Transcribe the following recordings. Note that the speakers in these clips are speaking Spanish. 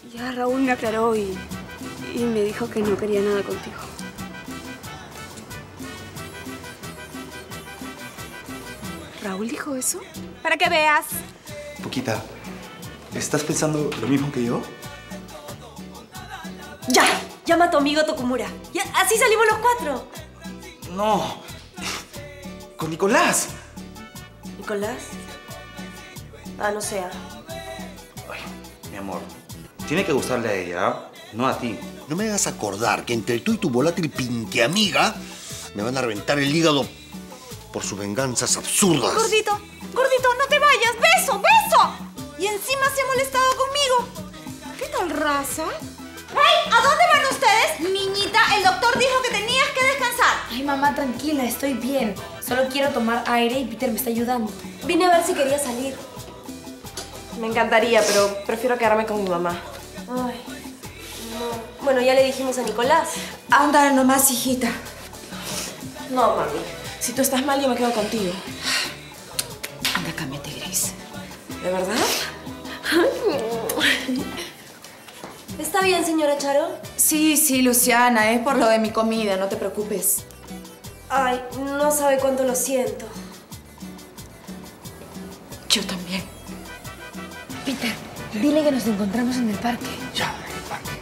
Ya Raúl me aclaró y me dijo que no quería nada contigo. ¿Raúl dijo eso? Para que veas. Poquita, ¿estás pensando lo mismo que yo? ¡Ya! Llama a tu amigo Tokumura. Ya, así salimos los 4. No. Con Nicolás. ¿Nicolás? Ah, no sea. Ay, mi amor. Tiene que gustarle a ella, no a ti. No me hagas acordar que entre tú y tu volátil pintiamiga me van a reventar el hígado por sus venganzas absurdas. Gordito, gordito, no te vayas. ¡Beso, beso! Y encima se ha molestado conmigo. ¿Qué tal, raza? ¡Hey! ¿A dónde van ustedes? Niñita, el doctor dijo que tenías que descansar. Ay, mamá, tranquila, estoy bien. Solo quiero tomar aire y Peter me está ayudando. Vine a ver si quería salir. Me encantaría, pero prefiero quedarme con mi mamá. Ay, no. Bueno, ya le dijimos a Nicolás. Anda nomás, hijita. No, mami. Si tú estás mal, yo me quedo contigo. Anda, cámbiate, Grace. ¿De verdad? ¿Está bien, señora Charo? Sí, Luciana, es por lo de mi comida, no te preocupes. Ay, no sabe cuánto lo siento. Yo también. Peter, dile que nos encontramos en el parque. Ya, en el parque.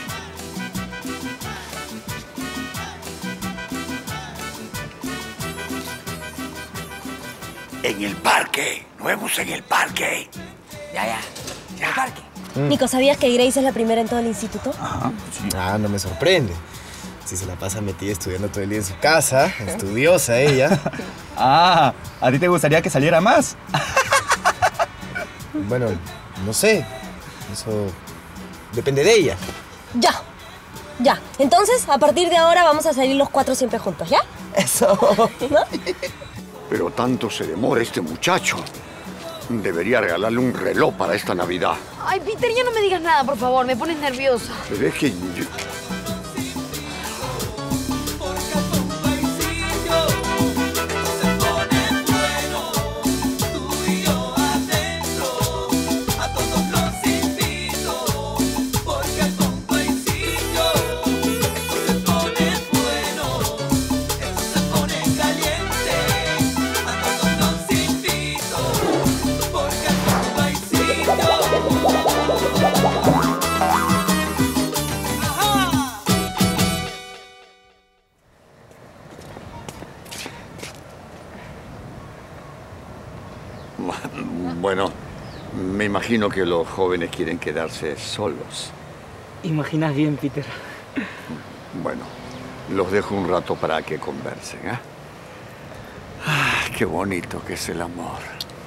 En el parque. Nos vemos en el parque. Ya. En el parque. Nico, ¿sabías que Grace es la primera en todo el instituto? Ajá, sí. Ah, no me sorprende. Si se la pasa metida estudiando todo el día en su casa, estudiosa ella. Ah, ¿a ti te gustaría que saliera más? Bueno, no sé. Eso depende de ella. Ya. Entonces, a partir de ahora vamos a salir los 4 siempre juntos, ¿ya? Eso. ¿No? Pero tanto se demora este muchacho. Debería regalarle un reloj para esta Navidad. Ay, Peter, ya no me digas nada, por favor. Me pones nerviosa. Pero es que bueno, me imagino que los jóvenes quieren quedarse solos. Imaginas bien, Peter. Bueno, los dejo un rato para que conversen, ¿eh? Ah, qué bonito que es el amor.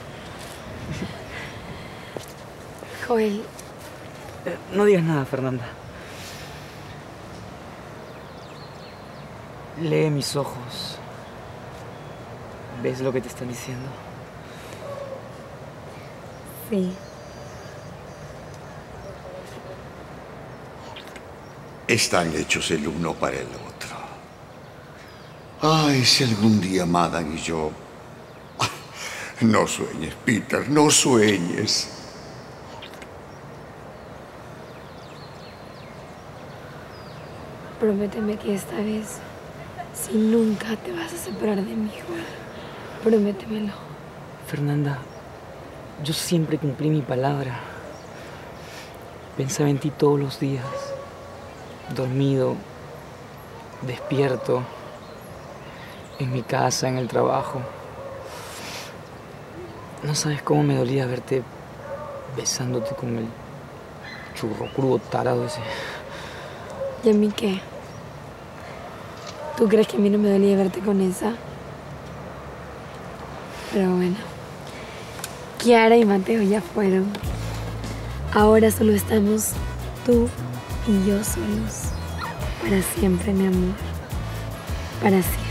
Joel, No digas nada, Fernanda. Lee mis ojos. ¿Ves lo que te están diciendo? sí. Están hechos el uno para el otro. Ay, si algún día Madan y yo... No sueñes, Peter, no sueñes. Prométeme que esta vez, si nunca te vas a separar de mí, Joel. Prométemelo. Fernanda, yo siempre cumplí mi palabra. Pensaba en ti todos los días. Dormido, despierto, en mi casa, en el trabajo. No sabes cómo me dolía verte besándote con el churro crudo tarado ese. ¿Y a mí qué? ¿Tú crees que a mí no me dolía verte con esa? Pero bueno, Kiara y Mateo ya fueron. Ahora solo estamos tú y yo solos. Para siempre, mi amor. Para siempre.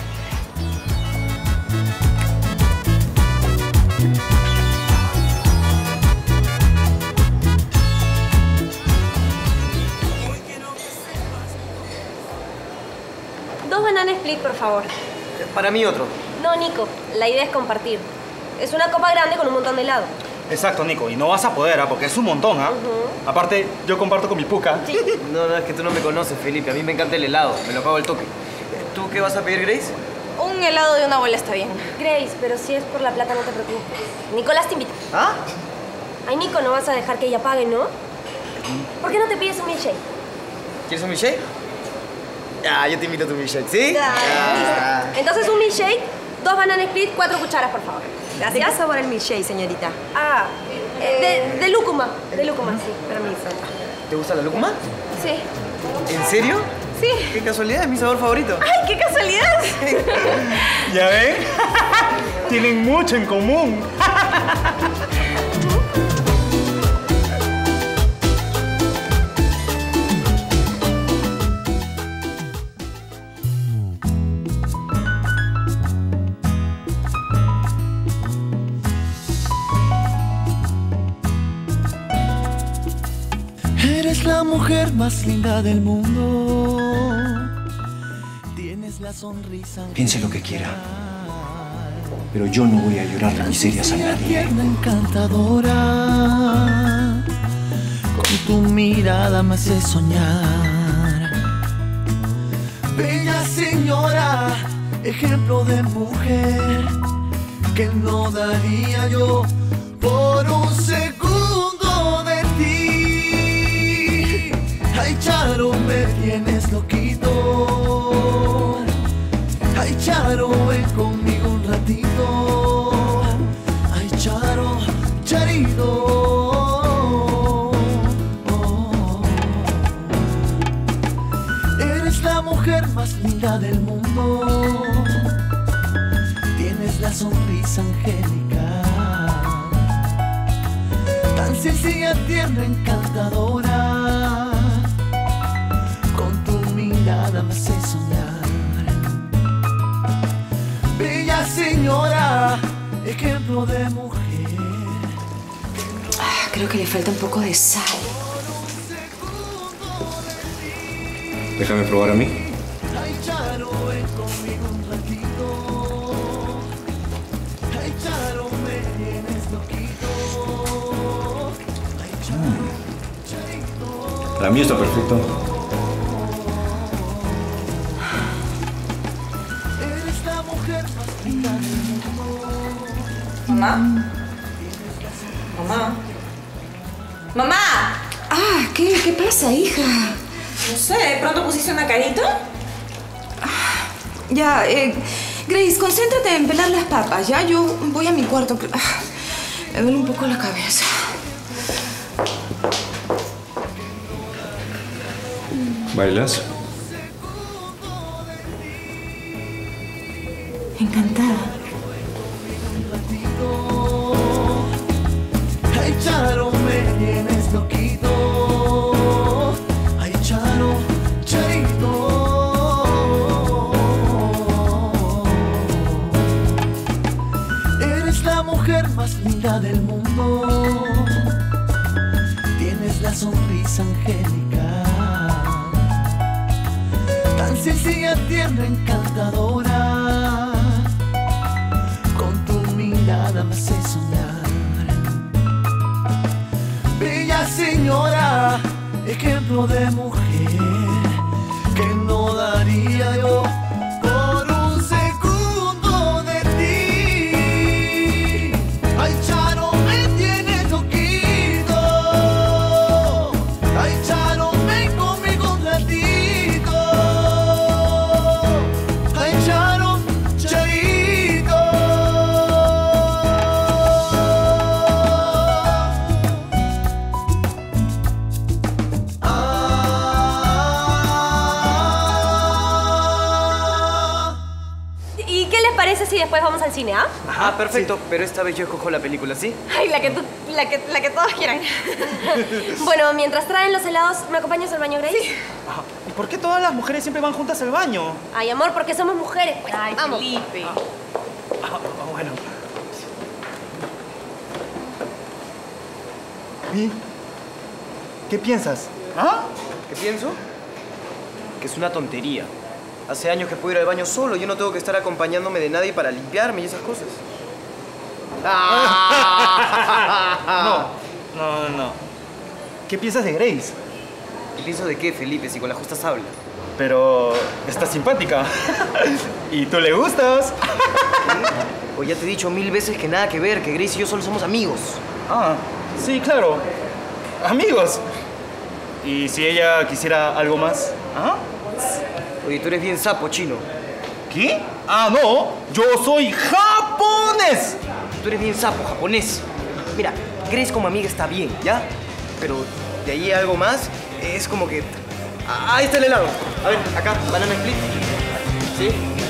Dos bananas split, por favor. Para mí otro. No, Nico, la idea es compartir. Es una copa grande con un montón de helado. Exacto, Nico. Y no vas a poder, porque es un montón, ¿ah? Aparte, yo comparto con mi puca. Sí. No, es que tú no me conoces, Felipe. A mí me encanta el helado. Me lo pago el toque. ¿Tú qué vas a pedir, Grace? Un helado de una bola está bien. Grace, pero si es por la plata, no te preocupes. Nicolás te invita. ¿Ah? Ay, Nico, no vas a dejar que ella pague, ¿no? ¿Por qué no te pides un milkshake? ¿Quieres un milkshake? Ah, yo te invito a tu milkshake, ¿sí? Listo. Entonces, un milkshake, 2 banana split, 4 cucharas, por favor. Gracias. ¿De qué sabor el milkshake, señorita? Ah, de lúcuma. De lúcuma, sí, permiso. ¿Te gusta la lúcuma? Sí. ¿En serio? Sí. Qué casualidad, es mi sabor favorito. ¡Ay, qué casualidad! ¿Ya ven? Tienen mucho en común. Eres la mujer más linda del mundo. Tienes la sonrisa. Piense lo que quiera, pero yo no voy a llorar de miserias a nadie. Tierna, encantadora. Con tu mirada me hace soñar. Bella señora, ejemplo de mujer que no daría yo por un segundo de ti. Ay, Charo, me tienes loquito. Ay, Charo, ven conmigo un ratito. Ay, Charo, Charito. Eres la mujer más linda del mundo. Tienes la sonrisa angélica, tan sencilla, tierna, encantadora. Con tu mirada me hace soñar. Bella señora, ejemplo de mujer. Creo que le falta un poco de sal. Déjame probar a mí. Ay, Charo, ven conmigo un ratito. Ay, Charo, me tienes loquito. Ay, Charo, Charito. Para mí está perfecto. Eres la mujer más linda del mundo. ¿Mamá? ¿Mamá? ¡Mamá! Ah, ¿qué pasa, hija? No sé, ¿de pronto pusiste una carita? Ya, Grace, concéntrate en pelar las papas, ¿ya? Yo voy a mi cuarto. Me duele un poco la cabeza. ¿Bailas? Encantada. Ay, Charo, me tienes loquito. Ay, Charo, Charito. Eres la mujer más linda del mundo. Tienes la sonrisa angélica, tan sencilla, tierna, encantadora. Con tu mirada me hace soñar. Bella señora, ejemplo de mujer que no daría yo por un segundo de ti. Ay, Charo, me tienes loquito. Ay, Charo, ven conmigo un ratito. Ay, Charo, Charito. ¿Y qué les parece si después vamos al cine, ah? Ajá, perfecto. Sí. Pero esta vez yo escojo la película, ¿sí? Ay, la que todos quieran. Bueno, mientras traen los helados, ¿me acompañas al baño, Grace? Sí. ¿Y por qué todas las mujeres siempre van juntas al baño? Ay, amor, porque somos mujeres, pues. Ay, vamos. Felipe. Bueno. ¿Y? ¿Qué piensas? ¿Ah? ¿Qué pienso? Que es una tontería. Hace años que puedo ir al baño solo. Yo no tengo que estar acompañándome de nadie para limpiarme y esas cosas. No. ¿Qué piensas de Grace? ¿Qué pienso de qué, Felipe? Si con las justas habla. Pero está simpática. ¿Y tú le gustas? Pues ya te he dicho 1000 veces que nada que ver, que Grace y yo solo somos amigos. Ah, sí, claro. Amigos. ¿Y si ella quisiera algo más? ¿Ah? Oye, tú eres bien sapo, chino. ¿Qué? Ah, no. Yo soy japonés. Tú eres bien sapo, japonés. Mira, Grace como amiga está bien, ¿ya? Pero de ahí algo más es como que... Ahí está el helado. A ver, acá, banana split. ¿Sí?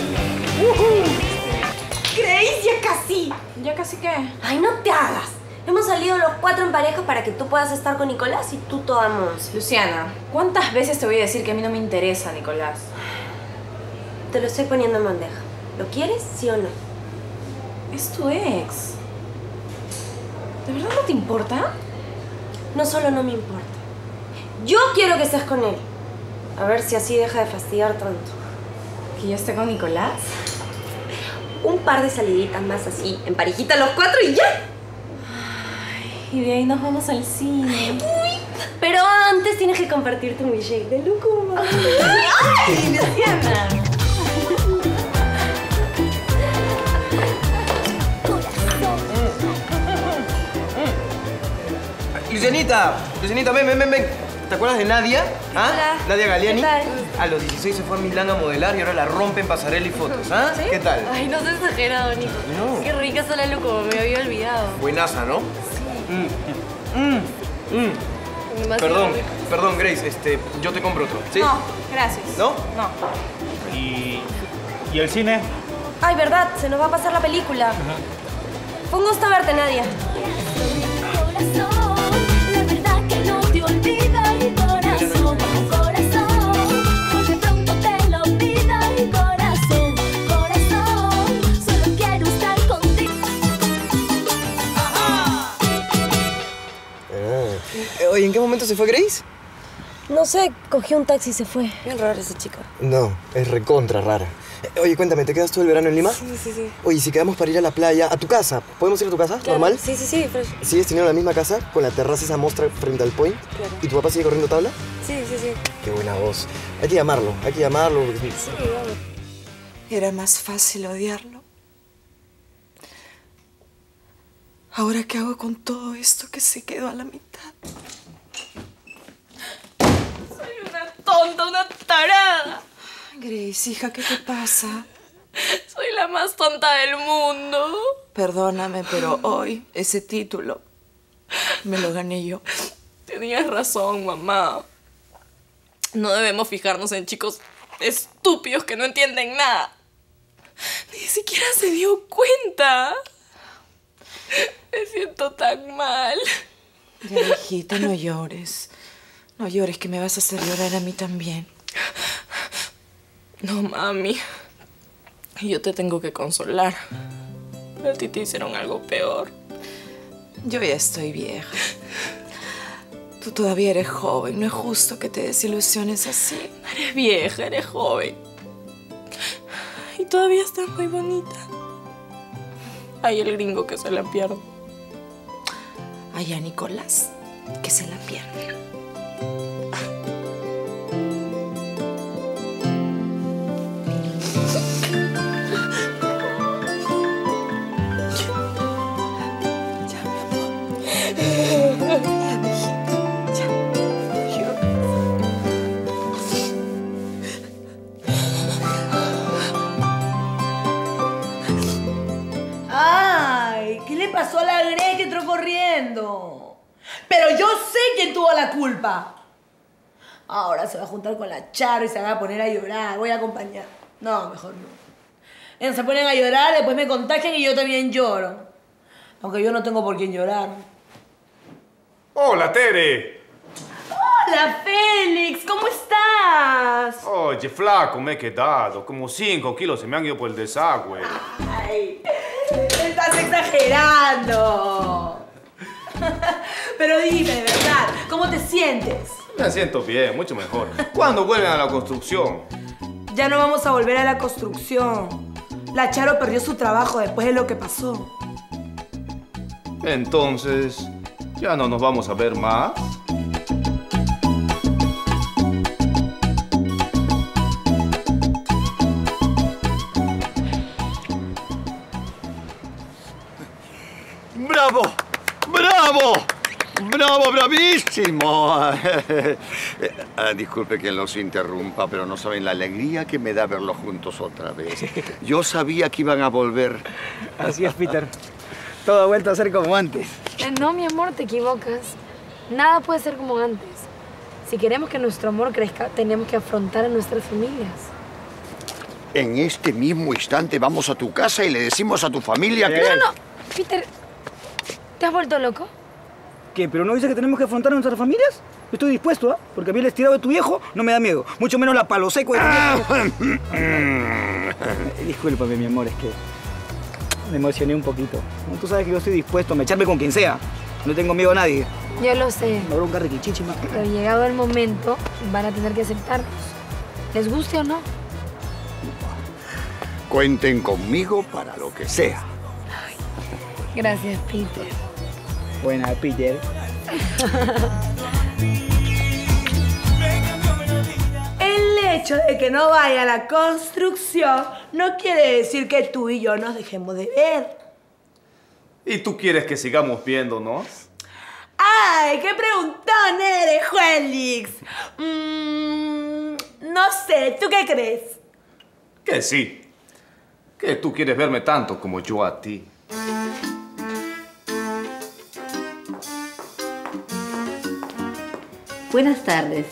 Grace, ya casi. ¿Ya casi qué? Ay, no te hagas. Hemos salido los 4 en pareja para que tú puedas estar con Nicolás y tú toda Monse. Luciana, ¿cuántas veces te voy a decir que a mí no me interesa, Nicolás? Te lo estoy poniendo en bandeja. ¿Lo quieres, sí o no? Es tu ex. ¿De verdad no te importa? No solo no me importa. Yo quiero que estés con él. A ver si así deja de fastidiar tanto. ¿Que yo esté con Nicolás? Un par de saliditas más así, en parejita los 4 y ya. Y de ahí nos vamos al cine. Uy, pero antes tienes que compartirte un milkshake de Lucuma. ¡Ay, Luciana! Lucianita, ven. ¿Te acuerdas de Nadia? ¿Ah? Hola. Nadia Galiani. ¿Qué tal? A los 16 se fue a Milán a modelar y ahora la rompe en pasarela y fotos, ¿ah? ¿Sí? ¿Qué tal? Ay, no seas exagerado, Nico. No. Qué rica está la Lucuma, me había olvidado. Buenaza, ¿no? Demasiado rico. Perdón, Grace, yo te compro otro, ¿sí? No, gracias. ¿No? No. ¿Y el cine? Ay, verdad, se nos va a pasar la película. Fue un gusto verte, Nadia. La verdad que no te olvida mi corazón, porque pronto te lo olvida mi corazón, solo quiero estar contigo. Oye, ¿en qué momento se fue Grace? No sé, cogió un taxi y se fue. Bien rara esa chica. No, es recontra rara. Oye, cuéntame, ¿te quedas todo el verano en Lima? Sí. Oye, si quedamos para ir a la playa, a tu casa, ¿podemos ir a tu casa? Claro. ¿Normal? Sí, fresh. ¿Sigues teniendo la misma casa con la terraza esa mostra frente al point? Claro. ¿Y tu papá sigue corriendo tabla? Sí. Qué buena voz. Hay que llamarlo. Sí, vamos. Era más fácil odiarlo. Ahora, ¿qué hago con todo esto que se quedó a la mitad? Soy una tonta, una tarada. Grace, hija, ¿qué te pasa? Soy la más tonta del mundo. Perdóname, pero hoy ese título me lo gané yo. Tenías razón, mamá. No debemos fijarnos en chicos estúpidos que no entienden nada. Ni siquiera se dio cuenta. Me siento tan mal. Ya, hijita, no llores. No llores, que me vas a hacer llorar a mí también. No, mami. Yo te tengo que consolar. A ti te hicieron algo peor. Yo ya estoy vieja. Tú todavía eres joven. No es justo que te desilusiones así. Eres vieja, eres joven. Y todavía estás muy bonita. Hay el gringo que se la pierde. Ay, a Nicolás, que se la pierde. ¡Ay! ¿Qué le pasó a la Grey que entró corriendo? Pero yo sé quién tuvo la culpa. Ahora se va a juntar con la Charo y se va a poner a llorar. Voy a acompañar. No, mejor no. Ellos se ponen a llorar, después me contagian y yo también lloro. Aunque yo no tengo por quién llorar. Hola, Tere. ¡Hola, Félix! ¿Cómo estás? Oye, flaco, me he quedado. Como 5 kilos se me han ido por el desagüe. ¡Ay! ¡Estás exagerando! Pero dime, de verdad, ¿cómo te sientes? Me siento bien, mucho mejor. ¿Cuándo vuelven a la construcción? Ya no vamos a volver a la construcción. La Charo perdió su trabajo después de lo que pasó. Entonces, ¿ya no nos vamos a ver más? ¡Bravo! ¡Bravo! ¡Bravo, bravísimo! Disculpe que los interrumpa, pero no saben la alegría que me da verlos juntos otra vez. Yo sabía que iban a volver. Así es, Peter. Todo ha vuelto a ser como antes. No, mi amor, te equivocas. Nada puede ser como antes. Si queremos que nuestro amor crezca, tenemos que afrontar a nuestras familias. En este mismo instante vamos a tu casa y le decimos a tu familia que... No, Peter, ¿te has vuelto loco? ¿Qué? ¿Pero no dices que tenemos que afrontar a nuestras familias? Estoy dispuesto, ¿ah? Porque a mí el estirado de tu viejo no me da miedo. Mucho menos la palo seco de tu viejo. Discúlpame, mi amor, es que me emocioné un poquito. Tú sabes que yo estoy dispuesto a mecharme con quien sea. No tengo miedo a nadie. Yo lo sé. Una bronca riquichichi, más. Pero llegado el momento, van a tener que aceptarnos. ¿Les guste o no? Cuenten conmigo para lo que sea. Gracias, Peter. Buena, Peter. El hecho de que no vaya a la construcción no quiere decir que tú y yo nos dejemos de ver. ¿Y tú quieres que sigamos viéndonos? ¡Ay, qué preguntón eres, Félix! No sé, ¿tú qué crees? Que sí. Que tú quieres verme tanto como yo a ti. Buenas tardes.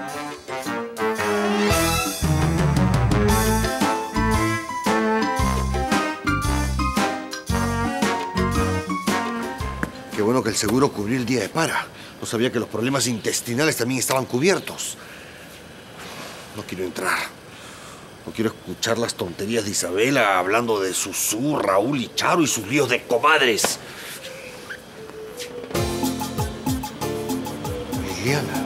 Qué bueno que el seguro cubrió el día de para. No sabía que los problemas intestinales también estaban cubiertos. No quiero entrar. No quiero escuchar las tonterías de Isabela hablando de Susú, Raúl y Charo y sus líos de comadres. Liliana.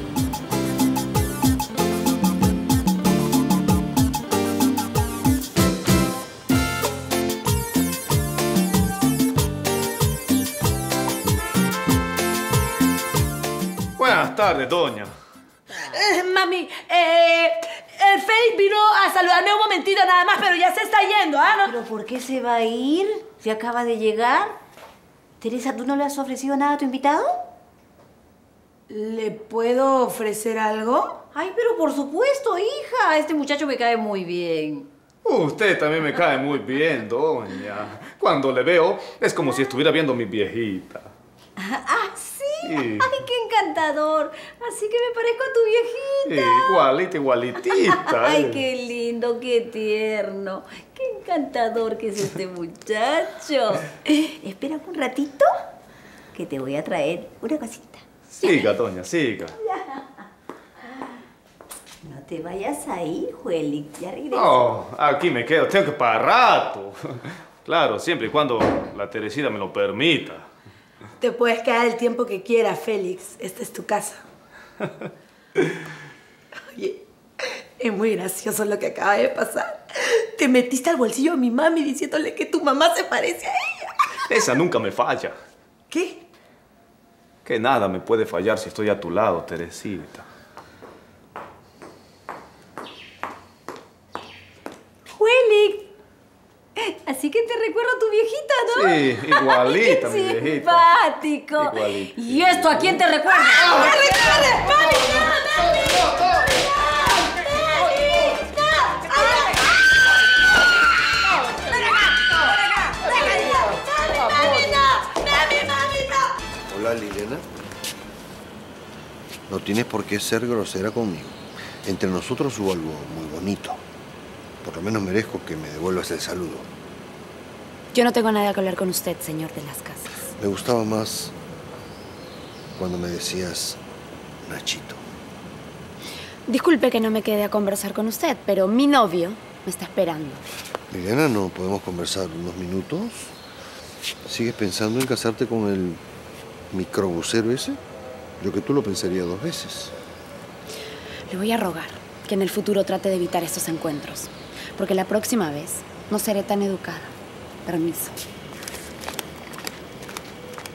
Buenas tardes, doña. Mami, el Félix vino a saludarme un momentito nada más, pero ya se está yendo, ¿ah? ¿No? ¿Pero por qué se va a ir? ¿Se acaba de llegar? Teresa, ¿tú no le has ofrecido nada a tu invitado? ¿Le puedo ofrecer algo? Ay, pero por supuesto, hija. Este muchacho me cae muy bien. Usted también me cae muy bien, doña. Cuando le veo, es como si estuviera viendo a mi viejita. ¿Ah, sí? Sí. Ay, qué encantador. Así que me parezco a tu viejita. Igualita, igualitita. Ay, qué lindo, qué tierno. Qué encantador que es este muchacho. Espera un ratito que te voy a traer una cosita. Siga, doña, siga. No te vayas ahí, Juelix. Ya regreso. No, aquí me quedo. Tengo que para rato. Claro, siempre y cuando la Teresita me lo permita. Te puedes quedar el tiempo que quieras, Félix. Esta es tu casa. Oye, es muy gracioso lo que acaba de pasar. Te metiste al bolsillo a mi mami diciéndole que tu mamá se parece a ella. Esa nunca me falla. ¿Qué? Que nada me puede fallar si estoy a tu lado, Teresita. Juelix. Así que te recuerdo a tu viejita, ¿no? Sí, igualita, mi Qué viejita. simpático. Igualita. ¿Y esto a quién te recuerda? ¡Me recuerdes! ¡Mami, no! Hola, Liliana. No tienes por qué ser grosera conmigo. Entre nosotros hubo algo muy bonito. Por lo menos merezco que me devuelvas el saludo. Yo no tengo nada que hablar con usted, señor de las casas. Me gustaba más cuando me decías Nachito. Disculpe que no me quede a conversar con usted, pero mi novio me está esperando. Liliana, ¿no podemos conversar unos minutos? ¿Sigues pensando en casarte con el microbusero ese? Yo que tú lo pensaría 2 veces. Le voy a rogar que en el futuro trate de evitar estos encuentros, porque la próxima vez no seré tan educada. Permiso.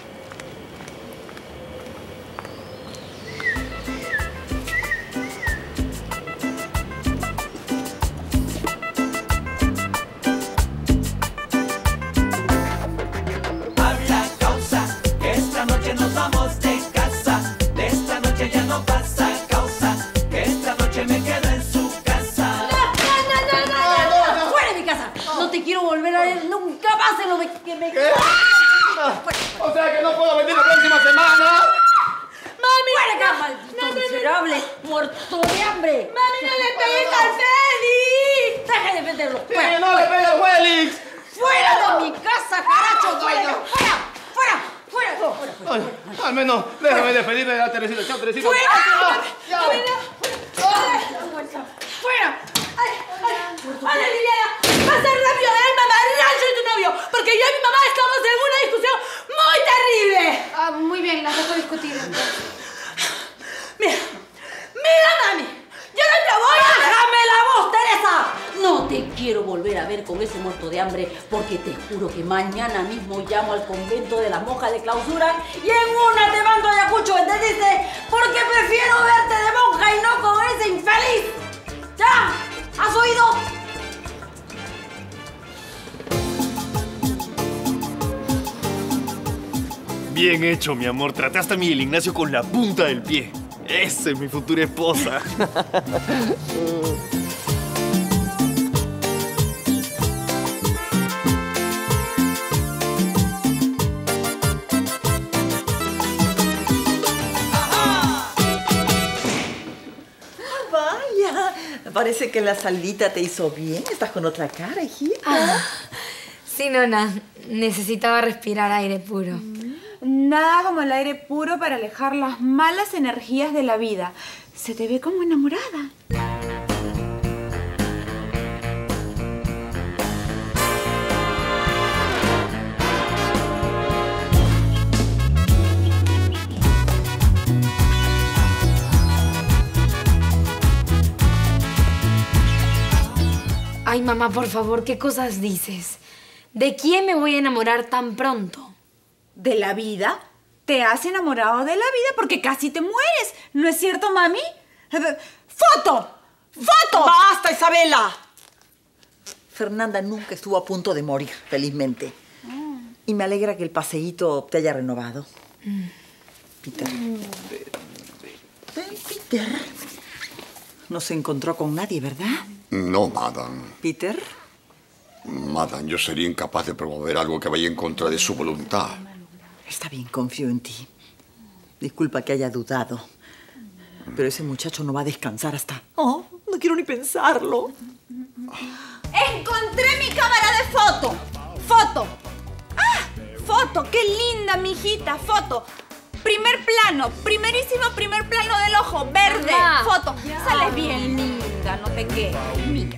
que me... ¿Qué? O sea que no puedo venir la próxima semana. ¡Mami! ¡Fuera acá, maldito miserable! ¡Muerto de hambre! ¡Mami, no le pegues al Félix! ¡Deja de meterlo! ¡Sí, no le pegues al Félix! ¡Fuera de mi casa, caracho! ¡Fuera! ¡Fuera! Ay, al menos déjame despedirme de la Teresita. Chao, Teresita. ¡Fuera! ¡Chao! ¡Fuera! ¡Ana Liliana! ¡Pasa rápido a ver al mamarracho de tu novio! Porque yo y mi mamá estamos en una discusión muy terrible. Ah, muy bien, las dejo discutir. ¡Mira, mami! ¡Yo no te voy a... ¡Déjame la voz, Teresa! No te quiero volver a ver con ese muerto de hambre porque te juro que mañana mismo llamo al convento de las monjas de clausura y en una te mando a Ayacucho, ¿entendiste? Porque prefiero verte de monja y no con ese infeliz. ¿Ya? ¿Has oído? Bien hecho, mi amor. Trataste a Miguel Ignacio con la punta del pie. Esa es mi futura esposa. Vaya, parece que la salita te hizo bien. Estás con otra cara, hijita. Sí, nona. Necesitaba respirar aire puro. Nada como el aire puro para alejar las malas energías de la vida. Se te ve como enamorada. Ay, mamá, por favor, ¿qué cosas dices? ¿De quién me voy a enamorar tan pronto? ¿De la vida? Te has enamorado de la vida porque casi te mueres. ¿No es cierto, mami? ¡Foto! ¡Foto! ¡Basta, Isabela! Fernanda nunca estuvo a punto de morir, felizmente. Y me alegra que el paseíto te haya renovado. Peter. Ven, Peter. No se encontró con nadie, ¿verdad? No, madame. Peter. Madame, yo sería incapaz de promover algo que vaya en contra de su voluntad. Está bien, confío en ti. Disculpa que haya dudado. Pero ese muchacho no va a descansar hasta... Oh, no quiero ni pensarlo. ¡Encontré mi cámara de foto! ¡Foto! ¡Ah! ¡Foto! ¡Qué linda, mijita! ¡Foto! Primer plano, primerísimo primer plano del ojo, verde. Mamá, ¡Foto! ya. Sales bien linda, no te quedes. Mira.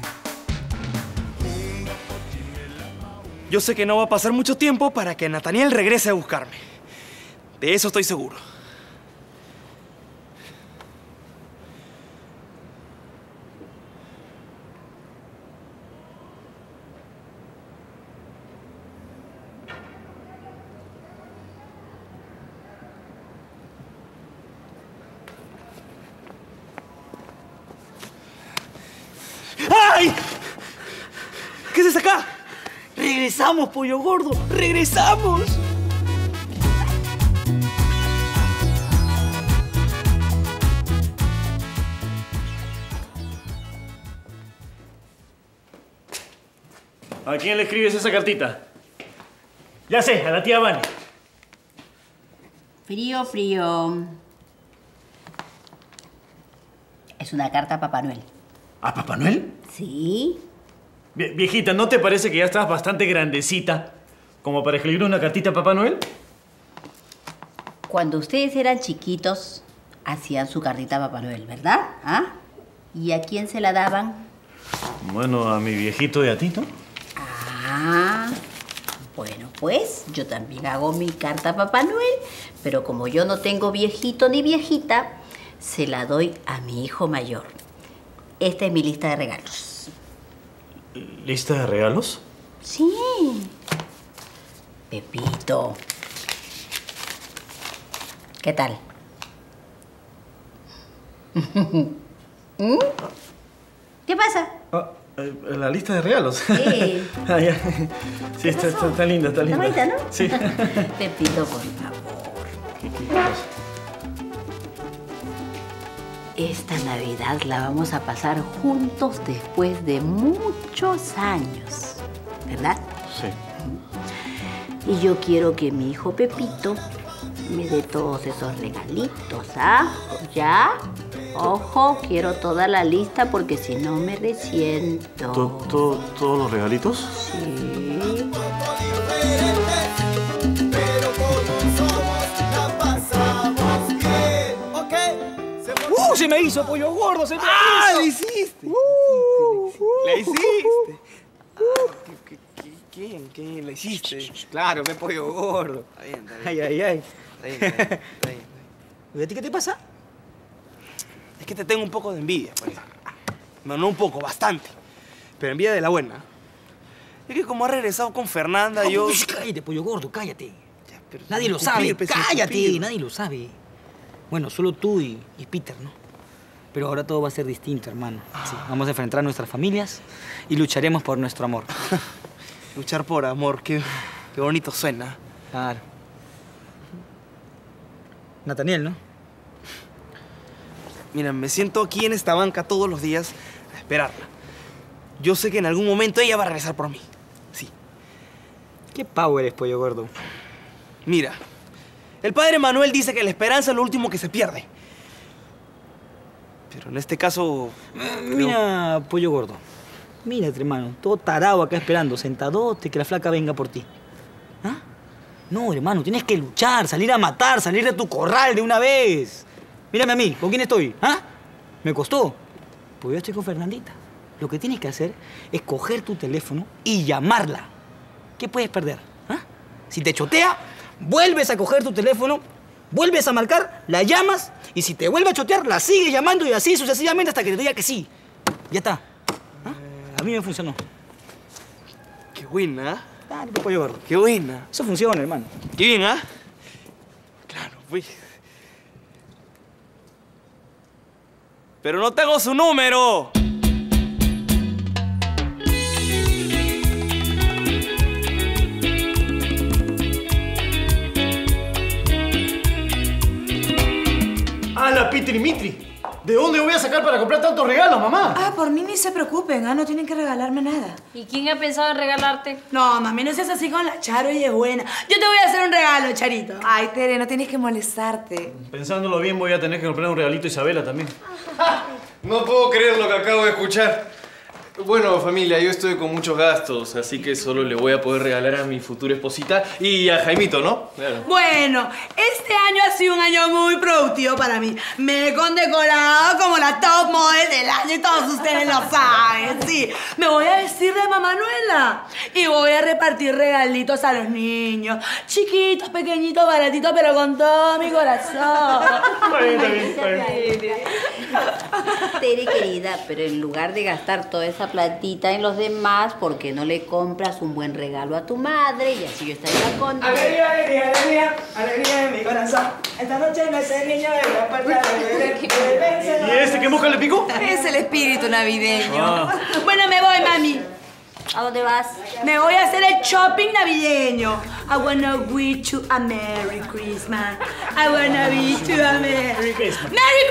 Yo sé que no va a pasar mucho tiempo para que Nathaniel regrese a buscarme. De eso estoy seguro. ¡Ay! ¿Qué es acá? ¡Regresamos, pollo gordo! ¡Regresamos! ¿A quién le escribes esa cartita? Ya sé, a la tía Vane. Frío, frío. Es una carta a Papá Noel. ¿A Papá Noel? Sí. Viejita, ¿no te parece que ya estás bastante grandecita como para escribir una cartita a Papá Noel? Cuando ustedes eran chiquitos, hacían su cartita a Papá Noel, ¿verdad? ¿Ah? ¿Y a quién se la daban? Bueno, a mi viejito y a ti, ¿no? Ah, bueno, pues yo también hago mi carta a Papá Noel, pero como yo no tengo viejito ni viejita, se la doy a mi hijo mayor. Esta es mi lista de regalos. ¿Lista de regalos? Sí. Pepito. ¿Qué tal? ¿Mm? ¿Qué pasa? La lista de regalos. Sí. Ah, ya. Sí, está linda, está linda. Está bonita, ¿no? Sí. Pepito, por favor. ¿Qué cosa? Esta Navidad la vamos a pasar juntos después de muchos años, ¿verdad? Sí. Y yo quiero que mi hijo Pepito me dé todos esos regalitos, ¿ah? ¿Ya? Ojo, quiero toda la lista porque si no me resiento. ¿Todos los regalitos? Sí. Se me hizo pollo gordo, se me hizo. ¡Le hiciste! ¡Le hiciste! ¿Quién? ¿Le hiciste? Claro, me pollo gordo. Está bien. Ay, ay, ay. Está bien. ¿Y a ti qué te pasa? Es que te tengo un poco de envidia, pues. No un poco, bastante. Pero envidia de la buena. Es que como has regresado con Fernanda, yo... Cállate, pollo gordo, cállate. Pero Nadie lo sabe. Cállate, nadie lo sabe. Bueno, solo tú y Peter, ¿no? Pero ahora todo va a ser distinto, hermano. Sí, vamos a enfrentar a nuestras familias y lucharemos por nuestro amor. Luchar por amor, qué bonito suena. Claro. Nathaniel, ¿no? Mira, me siento aquí en esta banca todos los días a esperarla. Yo sé que en algún momento ella va a regresar por mí. Sí. ¿Qué pavo eres, pollo gordo? Mira, el padre Manuel dice que la esperanza es lo último que se pierde. Pero en este caso... Mira, pollo gordo. Mírate, hermano. Todo tarado acá esperando, sentadote, que la flaca venga por ti. ¿Ah? No, hermano, tienes que luchar, salir a matar, salir de tu corral de una vez. Mírame a mí, ¿con quién estoy? ¿Ah? Me costó. Pues yo estoy con Fernandita. Lo que tienes que hacer es coger tu teléfono y llamarla. ¿Qué puedes perder? ¿Ah? Si te chotea, vuelves a coger tu teléfono, vuelves a marcar, la llamas y si te vuelve a chotear, la sigues llamando y así sucesivamente hasta que te diga que sí. Ya está. ¿Ah? A mí me funcionó. Qué buena, ¿eh? Dale, pollo gordo. Qué buena. Eso funciona, hermano. Qué bien, ¿ah? Claro, pues. Pero no tengo su número. ¡Hala, Peter y Mitri! ¿De dónde voy a sacar para comprar tantos regalos, mamá? Ah, por mí ni se preocupen, no tienen que regalarme nada. ¿Y quién ha pensado en regalarte? No, mami, no seas así con la Charo, ella es buena. Yo te voy a hacer un regalo, Charito. Ay, Tere, no tienes que molestarte. Pensándolo bien, voy a tener que comprar un regalito a Isabela también. No puedo creer lo que acabo de escuchar. Bueno, familia, yo estoy con muchos gastos, así que solo le voy a poder regalar a mi futura esposita y a Jaimito, ¿no? Claro. Bueno, este año ha sido un año muy productivo para mí. Me he condecorado como la top model del año y todos ustedes lo saben, sí. Me voy a vestir de Mamá Manuela y voy a repartir regalitos a los niños. Chiquitos, pequeñitos, baratitos, pero con todo mi corazón. Está bien. Tere, querida, pero en lugar de gastar toda esa platita en los demás, ¿por qué no le compras un buen regalo a tu madre? Y así yo estaría contenta. Alegría, alegría, alegría, alegría en mi corazón. Esta noche no es el niño de la puerta de... ¿Y este qué mosca le picó? Es el espíritu navideño. Bueno, me voy, mami. ¿A dónde vas? Me voy a hacer el shopping navideño. I wanna wish you a Merry Christmas. I wanna wish you a Merry Christmas. Merry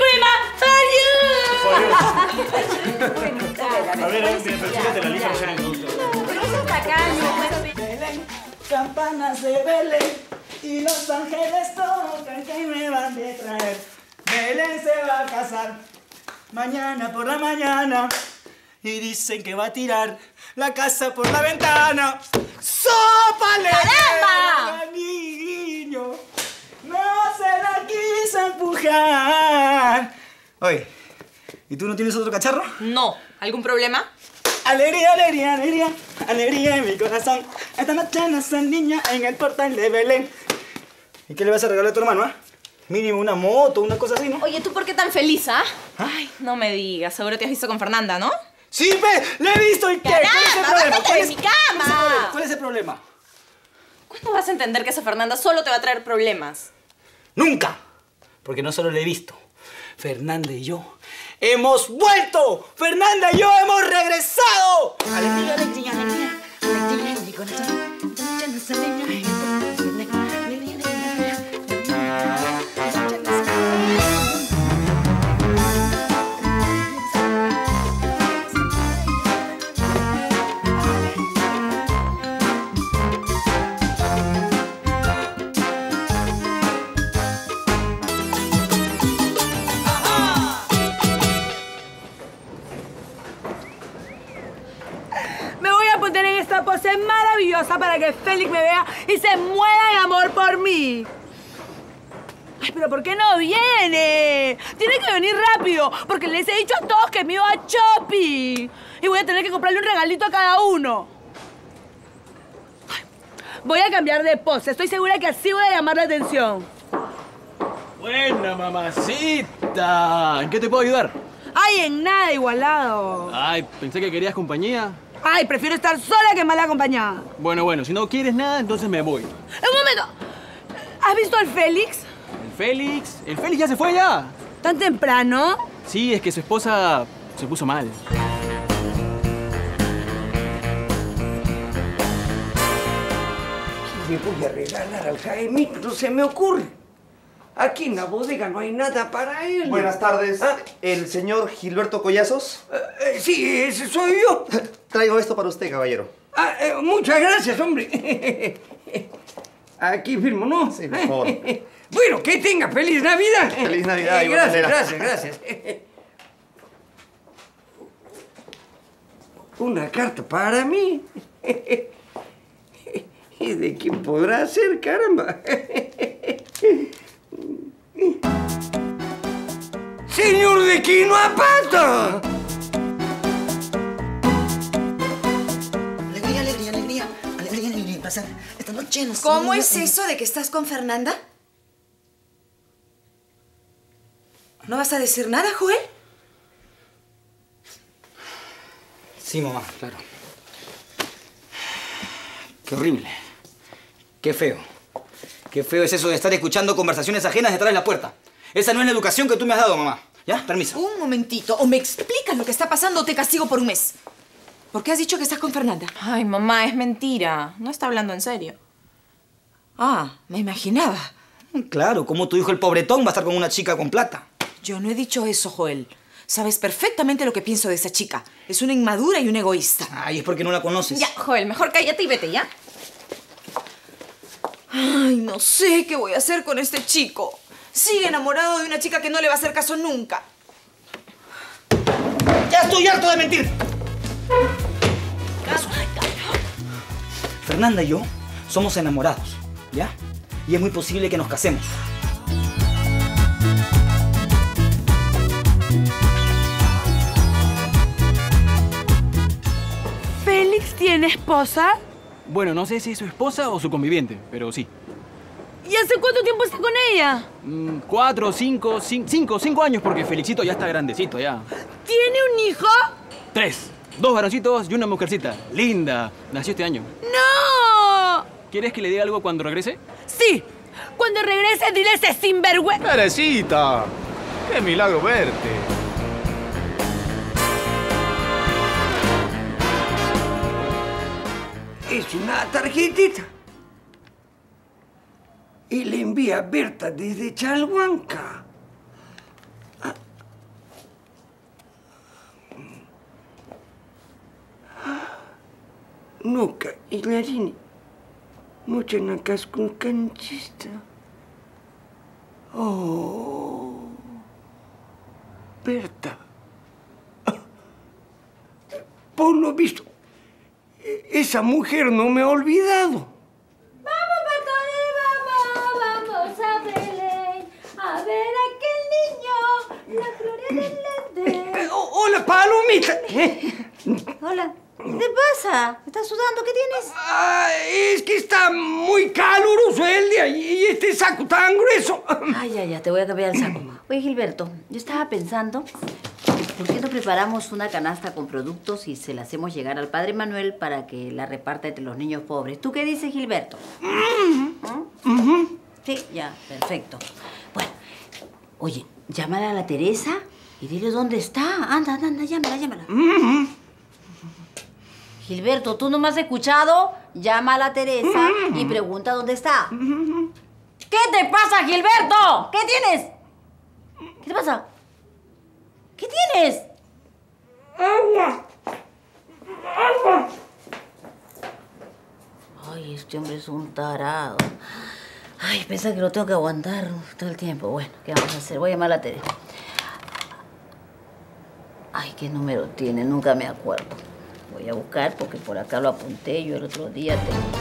Christmas for you. A ver, perfílate la lista. Pero eso es tacaño. Belén, campanas de Belén y los ángeles tocan que me van de traer. Belén se va a casar mañana por la mañana y dicen que va a tirar la casa por la ventana. ¡Sópale! ¡Caramba! Niño, no se la quiso empujar. Oye, ¿y tú no tienes otro cacharro? No. ¿Algún problema? Alegría, alegría, alegría, alegría en mi corazón. Esta noche nace el niño en el portal de Belén. ¿Y qué le vas a regalar a tu hermano, ah? Mínimo una moto, una cosa así, ¿no? Oye, ¿tú por qué tan feliz, ah? Ay, no me digas. Seguro te has visto con Fernanda, ¿no? ¡Sí, ve! ¡Le he visto! ¿Y qué? ¿Cuál es el problema? ¡Bájate de mi cama! ¿Cuál es el problema? ¿Cuándo vas a entender que esa Fernanda solo te va a traer problemas? ¡Nunca! Porque no solo le he visto. Fernanda y yo ¡hemos vuelto! ¡Fernanda y yo hemos regresado! ¡Alegría, alegría, alegría! ¡Alegría en mi corazón! esta pose maravillosa para que Félix me vea y se muera de amor por mí. Ay, pero ¿por qué no viene? Tiene que venir rápido, porque les he dicho a todos que me iba a shopping. Y voy a tener que comprarle un regalito a cada uno. Ay, voy a cambiar de pose. Estoy segura que así voy a llamar la atención. Buena, mamacita. ¿En qué te puedo ayudar? Ay, en nada, Igualado. Ay, pensé que querías compañía. Ay, prefiero estar sola que mal acompañada. Bueno, si no quieres nada, entonces me voy. Un momento. ¿Has visto al Félix? El Félix ya se fue ya. ¿Tan temprano? Sí, es que su esposa se puso mal. ¿Qué le voy a regalar al Jaimito? No se me ocurre. Aquí en la bodega no hay nada para él. Buenas tardes. ¿El señor Gilberto Collazos? Sí, ese soy yo. Traigo esto para usted, caballero. Muchas gracias, hombre. Aquí firmo, ¿no? Sí, por favor. Bueno, que tenga feliz Navidad. Feliz Navidad, igual manera. Gracias. Una carta para mí. ¿Y de quién podrá ser, caramba? ¡Señor de Quino Apata! Alegría, pasar esta noche. ¿Cómo es eso de que estás con Fernanda? ¿No vas a decir nada, Joel? Sí, mamá, claro. Qué horrible. Qué feo. Qué feo es eso de estar escuchando conversaciones ajenas detrás de la puerta. Esa no es la educación que tú me has dado, mamá. ¿Ya? Permiso. Un momentito. O me explicas lo que está pasando o te castigo por un mes. ¿Por qué has dicho que estás con Fernanda? Ay, mamá, es mentira. No está hablando en serio. Ah, me imaginaba. Claro, como tu hijo el pobretón va a estar con una chica con plata. Yo no he dicho eso, Joel. Sabes perfectamente lo que pienso de esa chica. Es una inmadura y una egoísta. Ay, es porque no la conoces. Ya, Joel, mejor cállate y vete, ¿ya? Ay, no sé qué voy a hacer con este chico. Sigue enamorado de una chica que no le va a hacer caso nunca. ¡Ya estoy harto de mentir! Fernanda y yo somos enamorados, ¿ya? Y es muy posible que nos casemos. ¿Félix tiene esposa? Bueno, no sé si es su esposa o su conviviente, pero sí. ¿Y hace cuánto tiempo está con ella? 4, 5 años, porque Felixito ya está grandecito, ya. ¿Tiene un hijo? 3. 2 varoncitos y una mujercita. Linda. Nació este año. ¡No! ¿Quieres que le diga algo cuando regrese? Sí. Cuando regrese, dile a ese sinvergüenza. Teresita, qué milagro verte. Es una tarjetita. Y le envía a Berta desde Chalhuanca. Nuca y Larini. Mucha nacas con canchista. Oh. Berta. Por lo visto, esa mujer no me ha olvidado. Vamos a Belén, a ver a aquel niño, la gloria del lente. Hola, Palomita. Hola. ¿Qué te pasa? ¿Estás sudando? ¿Qué tienes? Es que está muy caluroso el día y este saco tan grueso. Ay, ya, te voy a cambiar el saco. Oye, Gilberto, yo estaba pensando, ¿por qué no preparamos una canasta con productos y se la hacemos llegar al padre Manuel para que la reparta entre los niños pobres? ¿Tú qué dices, Gilberto? Sí, ya, perfecto. Bueno, oye, llámala a la Teresa y dile dónde está. Anda, llámala. Gilberto, ¿tú no me has escuchado? Llama a la Teresa y pregunta dónde está. ¿Qué te pasa, Gilberto? ¿Qué tienes? ¿Qué te pasa? ¿Qué tienes? ¡Agua! Ay, este hombre es un tarado. Ay, piensa que lo tengo que aguantar todo el tiempo. Bueno, ¿qué vamos a hacer? Voy a llamar a la Teresa. Ay, ¿qué número tiene? Nunca me acuerdo. Voy a buscar porque por acá lo apunté yo el otro día.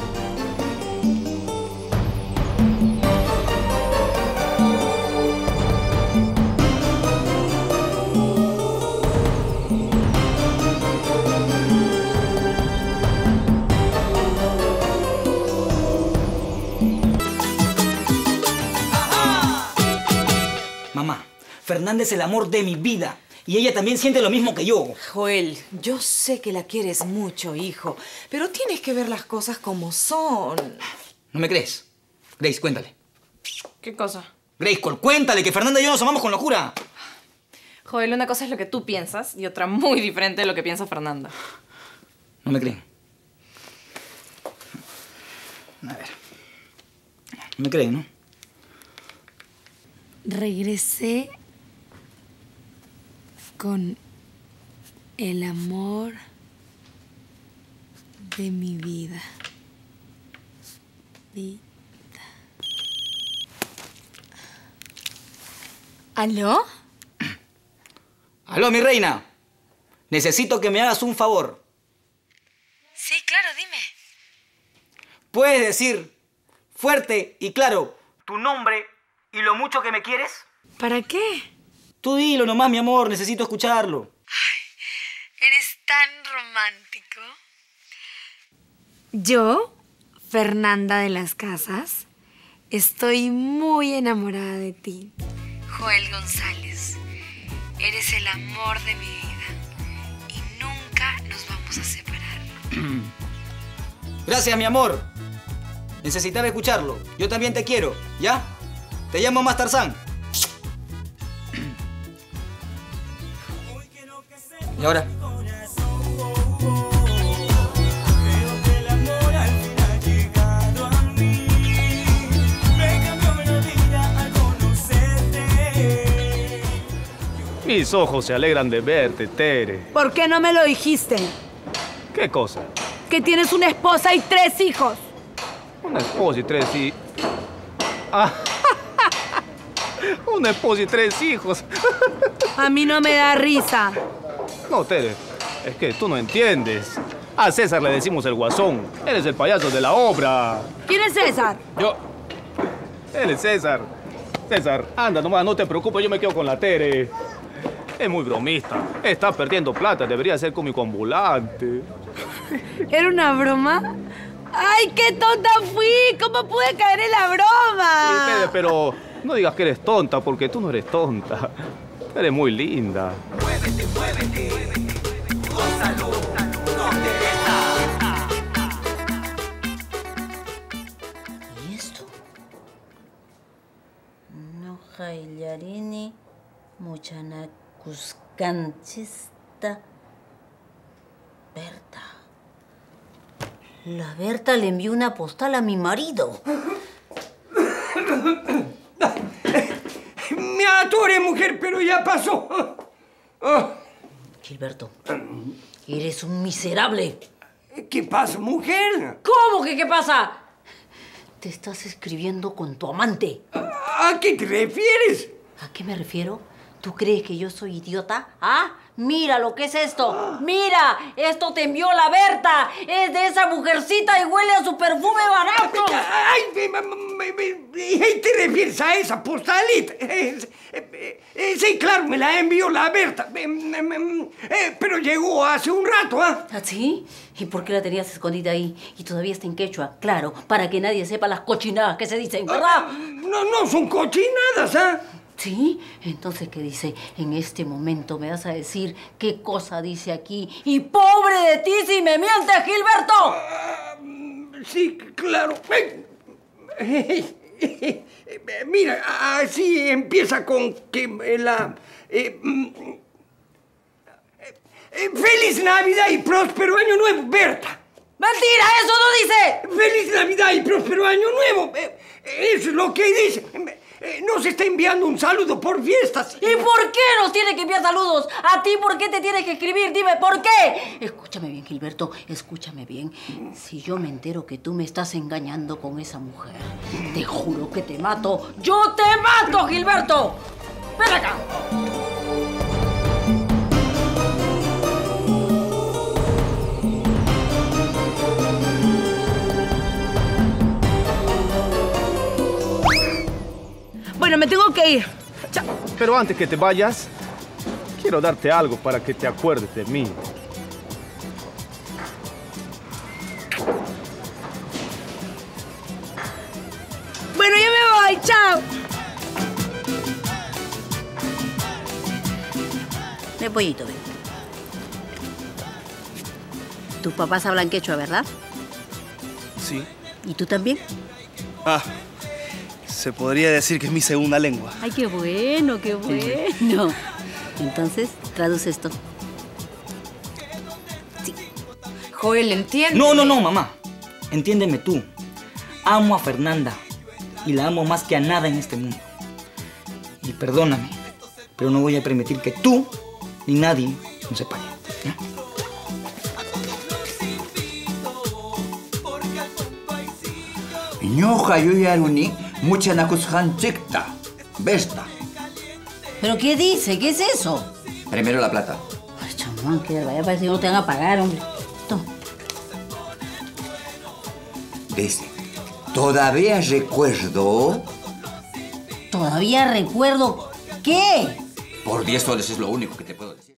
Mamá, Fernanda es el amor de mi vida. Y ella también siente lo mismo que yo. Joel, yo sé que la quieres mucho, hijo, pero tienes que ver las cosas como son. ¿No me crees? Grace, cuéntale. ¿Qué cosa? Grace, cuéntale que Fernanda y yo nos amamos con locura. Joel, una cosa es lo que tú piensas y otra muy diferente de lo que piensa Fernanda. ¿No me creen? A ver. No me creen, ¿no? Regresé con el amor de mi vida. ¿Aló? Aló, mi reina. Necesito que me hagas un favor. Sí, claro, dime. ¿Puedes decir fuerte y claro tu nombre y lo mucho que me quieres? ¿Para qué? Tú dilo nomás, mi amor. Necesito escucharlo. Eres tan romántico. Yo, Fernanda de las Casas, estoy muy enamorada de ti. Joel González, eres el amor de mi vida y nunca nos vamos a separar. Gracias, mi amor. Necesitaba escucharlo. Yo también te quiero, ¿ya? Te llamo más Tarzán. ¿Y ahora? Mis ojos se alegran de verte, Tere. ¿Por qué no me lo dijiste? ¿Qué cosa? Que tienes una esposa y 3 hijos. Una esposa y 3 hijos. Ah. Una esposa y 3 hijos. A mí no me da risa. No, Tere, es que tú no entiendes. A César le decimos el guasón. Él es el payaso de la obra. ¿Quién es César? Yo. Él es César. César, anda nomás, no te preocupes, yo me quedo con la Tere. Es muy bromista. Está perdiendo plata, debería ser cómico ambulante. ¿Era una broma? ¡Ay, qué tonta fui! ¿Cómo pude caer en la broma? Sí, Tere, pero no digas que eres tonta, porque tú no eres tonta. Eres muy linda. Muévete, muévete, gózalo, con Teresa. ¿Y esto? No jaillarini, muchanacuscanchista. Berta. La Berta le envió una postal a mi marido. Me atoré, mujer, pero ya pasó. Gilberto, eres un miserable. ¿Qué pasa, mujer? ¿Cómo que qué pasa? Te estás escribiendo con tu amante. ¿A qué te refieres? ¿A qué me refiero? ¿Tú crees que yo soy idiota? ¿Ah? Mira lo que es esto. Mira, esto te envió la Berta. Es de esa mujercita y huele a su perfume barato. ¡Ay! ¿Te refieres a esa postalita? Sí, claro, me la envió la Berta. Pero llegó hace un rato, ¿ah? ¿Ah, sí? ¿Y por qué la tenías escondida ahí? Y todavía está en quechua, claro, para que nadie sepa las cochinadas que se dicen, ¿verdad? No son cochinadas, ¿ah? ¿Sí? Entonces, ¿qué dice? En este momento me vas a decir qué cosa dice aquí. ¡Y pobre de ti si me mientes, Gilberto! Sí, claro. Mira, así empieza con que la... ¡Feliz Navidad y próspero Año Nuevo, Berta! ¡Mentira! ¡Eso no dice! ¡Feliz Navidad y próspero Año Nuevo! Eso es lo que dice. Nos está enviando un saludo por fiestas. ¿Y por qué nos tiene que enviar saludos? ¿A ti por qué te tiene que escribir? Dime, ¿por qué? Escúchame bien, Gilberto, escúchame bien. Si yo me entero que tú me estás engañando con esa mujer, te juro que te mato. ¡Yo te mato, Gilberto! ¡Ven acá! Pero antes que te vayas, quiero darte algo para que te acuerdes de mí. Bueno, ya me voy. Chao. Ve, pollito, ve. Tus papás hablan quechua, ¿verdad? Sí. ¿Y tú también? Ah, se podría decir que es mi segunda lengua. Ay, qué bueno, qué bueno. Entonces, traduce esto. Joel, entiende. No, mamá. Entiéndeme tú. Amo a Fernanda y la amo más que a nada en este mundo. Y perdóname, pero no voy a permitir que tú ni nadie nos separe. ¿Ya? Ñoja yuyaruni mucha nakushan chikta. Besta. ¿Pero qué dice? ¿Qué es eso? Primero la plata. Ay, chamán, que vaya parece que no te van a pagar, hombre. Toma. Dice, todavía recuerdo... ¿Todavía recuerdo qué? Por 10 soles es lo único que te puedo...